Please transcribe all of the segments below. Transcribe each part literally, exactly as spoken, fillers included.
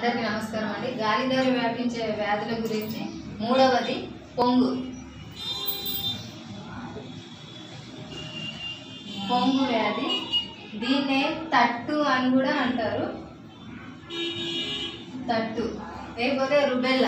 అందరికీ నమస్కారం అండి. గాలి ద్వారా వ్యాపించే వ్యాధుల గురించి మూడవది పొంగు. పొంగు వ్యాధి, దీన్నే తట్టు అని కూడా అంటారు. తట్టు లేకపోతే రుబెల్లా.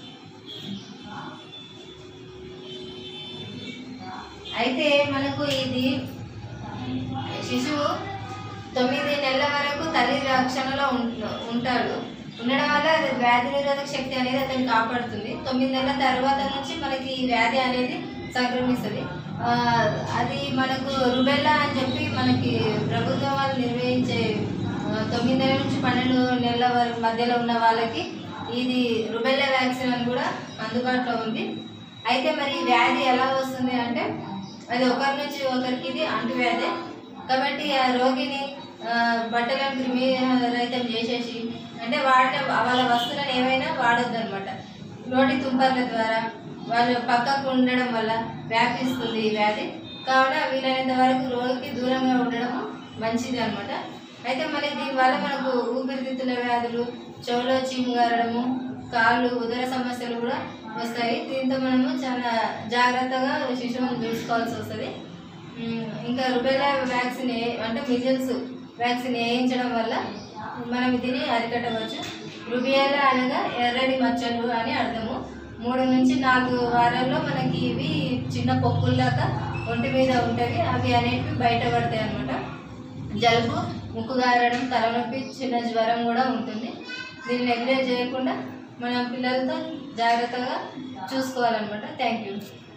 అయితే మనకు ఇది శిశువు తొమ్మిది నెలల వరకు తల్లి రక్షణలో ఉంటాడు. ఉండడం వల్ల వ్యాధి నిరోధక శక్తి అనేది అతన్ని కాపాడుతుంది. తొమ్మిది నెలల తర్వాత నుంచి మనకి ఈ వ్యాధి అనేది సంక్రమిస్తుంది. అది మనకు రుబెల్లా అని చెప్పి మనకి ప్రభుత్వం వాళ్ళు నిర్వహించే తొమ్మిది నెలల నుంచి పన్నెండు నెలల వరకు మధ్యలో ఉన్న వాళ్ళకి ఇది రుబెల్లా వ్యాక్సిన్ అని కూడా అందుబాటులో ఉంది. అయితే మరి వ్యాధి ఎలా వస్తుంది అంటే, అది ఒకరి నుంచి ఒకరికి ఇది అంటువ్యాధి. కాబట్టి ఆ రోగిని బట్టలను క్రిమి రహితం చేసేసి, అంటే వాడ వాళ్ళ వస్తువులను ఏమైనా వాడొద్దు అనమాట. నోటి తుంపర్ల ద్వారా వాళ్ళు పక్కకు ఉండడం వల్ల వ్యాపిస్తుంది ఈ వ్యాధి. కావున వీలైనంత వరకు రోగికి దూరంగా ఉండడం మంచిది అనమాట. అయితే మరి దీనివల్ల మనకు ఊపిరితిత్తుల వ్యాధులు, చెవులో చీము గారడము, కాళ్ళు, ఉదర సమస్యలు కూడా వస్తాయి. దీంతో మనము చాలా జాగ్రత్తగా శిశువుని చూసుకోవాల్సి వస్తుంది. ఇంకా రుబెల్లా వ్యాక్సిన్ అంటే మిజిల్స్ వ్యాక్సిన్ వేయించడం వల్ల మనం దీన్ని అరికట్టవచ్చు. రుబెల్లా అనగా ఎర్రని మచ్చలు అని అర్థము. మూడు నుంచి నాలుగు వారాల్లో మనకి ఇవి చిన్న పొక్కుల్లాగా ఒంటి మీద ఉంటాయి. అవి అనేవి బయటపడతాయి అన్నమాట. జలుబు, ముక్కు గారడం, తలనొప్పి, చిన్న జ్వరం కూడా ఉంటుంది. దీన్ని నెగ్లెక్ట్ చేయకుండా మనం పిల్లలతో జాగ్రత్తగా చూసుకోవాలన్నమాట. Thank you.